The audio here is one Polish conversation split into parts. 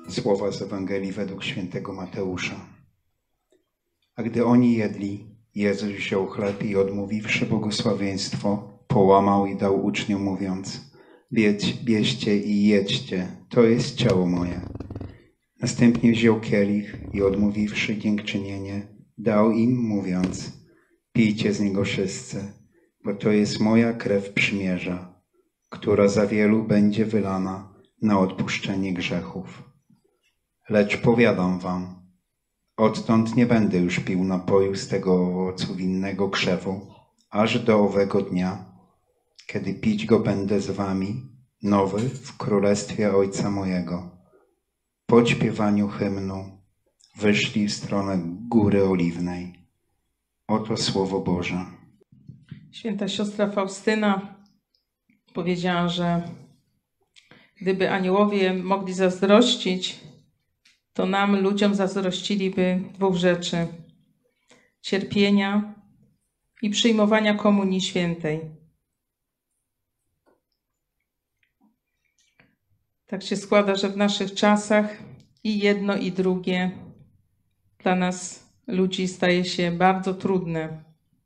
Słowa z Ewangelii według świętego Mateusza. A gdy oni jedli, Jezus wziął chleb i odmówiwszy błogosławieństwo, połamał i dał uczniom, mówiąc: bierzcie i jedźcie, to jest ciało moje. Następnie wziął kielich i odmówiwszy dziękczynienie, dał im, mówiąc: pijcie z niego wszyscy, bo to jest moja krew przymierza, która za wielu będzie wylana na odpuszczenie grzechów. Lecz powiadam wam, odtąd nie będę już pił napoju z tego owocu winnego krzewu, aż do owego dnia, kiedy pić go będę z wami, nowy w królestwie Ojca mojego. Po śpiewaniu hymnu wyszli w stronę Góry Oliwnej. Oto Słowo Boże. Święta siostra Faustyna powiedziała, że gdyby aniołowie mogli zazdrościć, to nam, ludziom, zazdrościliby dwóch rzeczy: cierpienia i przyjmowania Komunii Świętej. Tak się składa, że w naszych czasach i jedno, i drugie dla nas, ludzi, staje się bardzo trudne.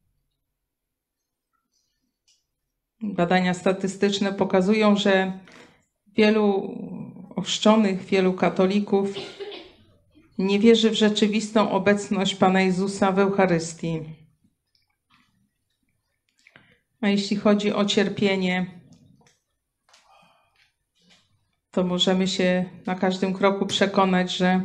Badania statystyczne pokazują, że wielu ochrzczonych, wielu katolików nie wierzy w rzeczywistą obecność Pana Jezusa w Eucharystii. A jeśli chodzi o cierpienie, to możemy się na każdym kroku przekonać, że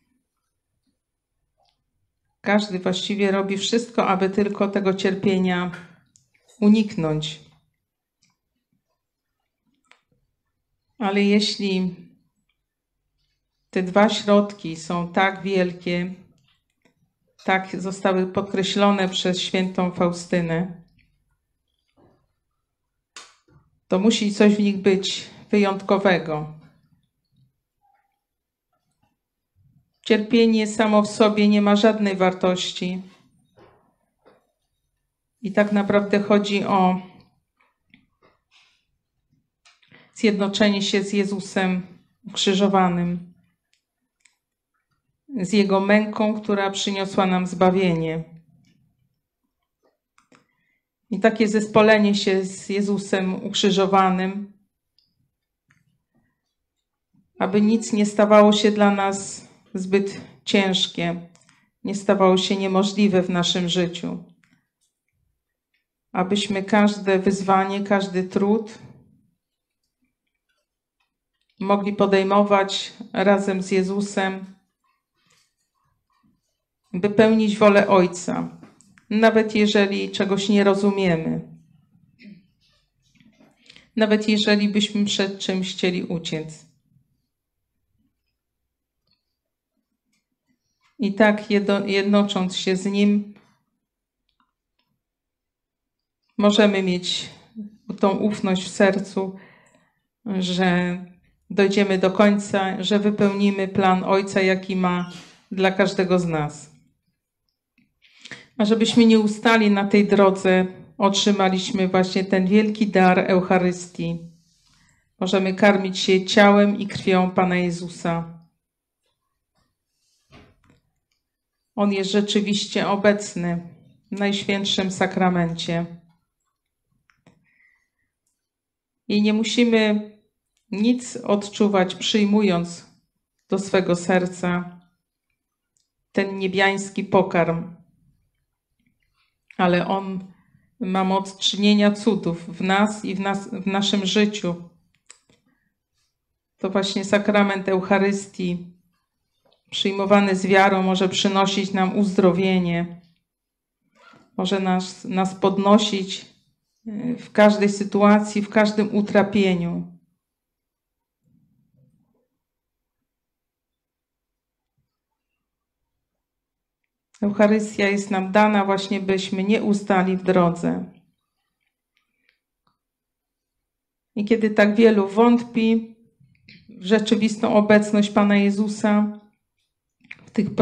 każdy właściwie robi wszystko, aby tylko tego cierpienia uniknąć. Ale jeśli te dwa środki są tak wielkie, tak zostały podkreślone przez świętą Faustynę, to musi coś w nich być wyjątkowego. Cierpienie samo w sobie nie ma żadnej wartości. I tak naprawdę chodzi o zjednoczenie się z Jezusem ukrzyżowanym, z Jego męką, która przyniosła nam zbawienie. I takie zespolenie się z Jezusem ukrzyżowanym, aby nic nie stawało się dla nas zbyt ciężkie, nie stawało się niemożliwe w naszym życiu. Abyśmy każde wyzwanie, każdy trud mogli podejmować razem z Jezusem, by pełnić wolę Ojca, nawet jeżeli czegoś nie rozumiemy, nawet jeżeli byśmy przed czymś chcieli uciec. I tak jednocząc się z Nim, możemy mieć tą ufność w sercu, że dojdziemy do końca, że wypełnimy plan Ojca, jaki ma dla każdego z nas. A żebyśmy nie ustali na tej drodze, otrzymaliśmy właśnie ten wielki dar Eucharystii. Możemy karmić się ciałem i krwią Pana Jezusa. On jest rzeczywiście obecny w Najświętszym Sakramencie. I nie musimy nic odczuwać, przyjmując do swego serca ten niebiański pokarm. Ale on ma moc czynienia cudów w nas i w naszym życiu. To właśnie sakrament Eucharystii, przyjmowany z wiarą, może przynosić nam uzdrowienie, może nas podnosić w każdej sytuacji, w każdym utrapieniu. Eucharystia jest nam dana właśnie, byśmy nie ustali w drodze. I kiedy tak wielu wątpi w rzeczywistą obecność Pana Jezusa, w tych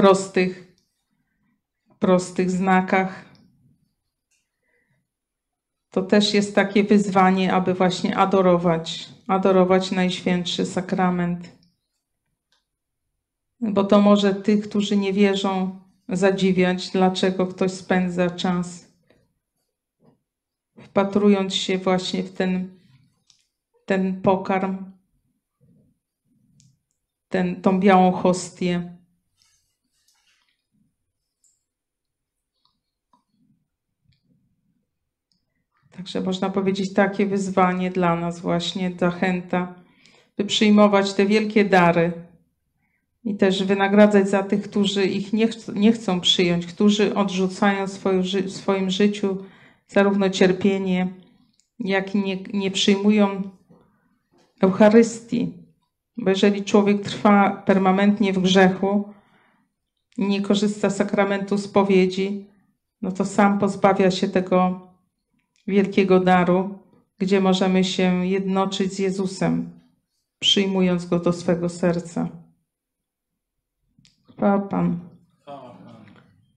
prostych znakach, to też jest takie wyzwanie, aby właśnie adorować Najświętszy Sakrament. bo to może tych, którzy nie wierzą, zadziwiać, dlaczego ktoś spędza czas, wpatrując się właśnie w ten pokarm, tą białą hostię. Także można powiedzieć, takie wyzwanie dla nas właśnie, zachęta, by przyjmować te wielkie dary i też wynagradzać za tych, którzy ich nie chcą przyjąć, którzy odrzucają w swoim życiu zarówno cierpienie, jak i nie przyjmują Eucharystii. Bo jeżeli człowiek trwa permanentnie w grzechu i nie korzysta z sakramentu spowiedzi, no to sam pozbawia się tego wielkiego daru, gdzie możemy się jednoczyć z Jezusem, przyjmując Go do swego serca. Chwała Panu.